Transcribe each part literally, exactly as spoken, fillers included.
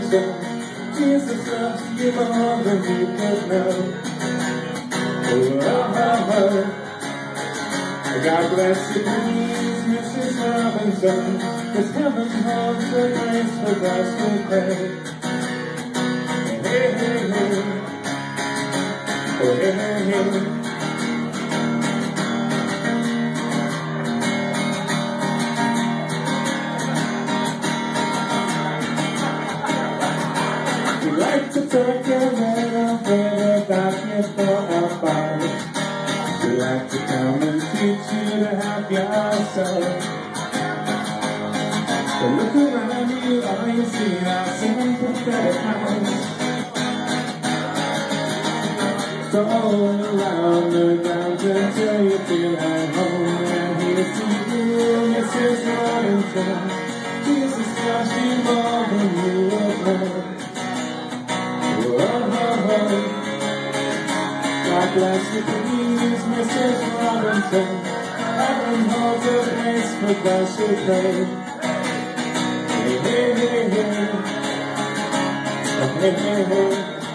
Robinson. Jesus loves you more than you could know. Oh, oh, oh, oh. God bless you, please, Missus Robinson, 'cause heaven holds the grace for us to pray. Hey, hey, hey. Oh, hey, hey, hey. We like to talk a little bit about you for our body. We like to come and teach you to help yourself. But look around you, all you see are some pathetic eyes. Strolling around the grounds until you feel at home. And here's to you, Missus Robinson. Jesus loves you more than you have known. God bless you, please, Missus Robinson. Heaven holds a place for those who pray. Hey, hey, hey, hey. Oh, hey, hey, hey.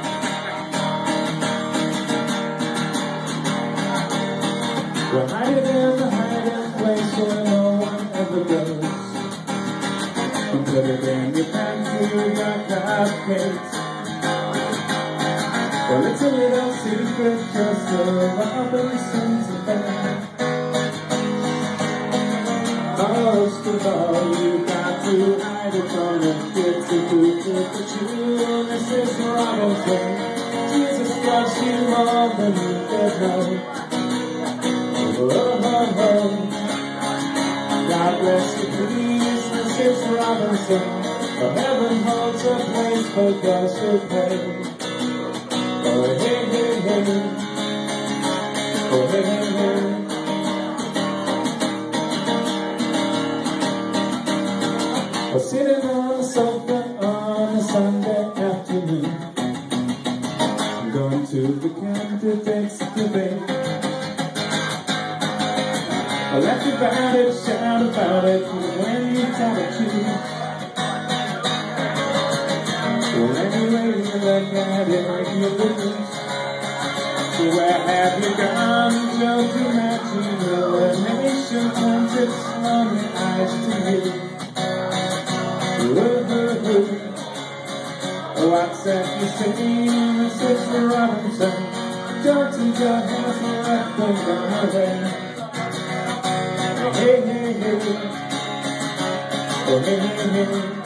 We're hiding in the hiding place where no one ever goes. And put it in your pantry, you got cupcakes. Well, it's a little secret, just a Robinson's affair. Most of all, you got to hide it from the kids who do it for you, Missus Robinson. Jesus loves you more than you could know. Oh, oh, oh. God bless you, please, Missus Robinson. For heaven holds a place for those who pray. Oh, hey, hey, hey. Oh, hey, hey, hey. Well, sitting on the sofa on a Sunday afternoon, going to the candidates debate. I laughed about it, shout about it, when you gotta choose. Well, anyway, you look at it, you lose. So where have you gone, Joe DiMaggio? A nation turns its lonely eyes to you. Woo-hoo-hoo. What's that you say, Missus Robinson? Johnson Joe has left them gone away. Hey, hey, hey. Oh, hey, hey, hey.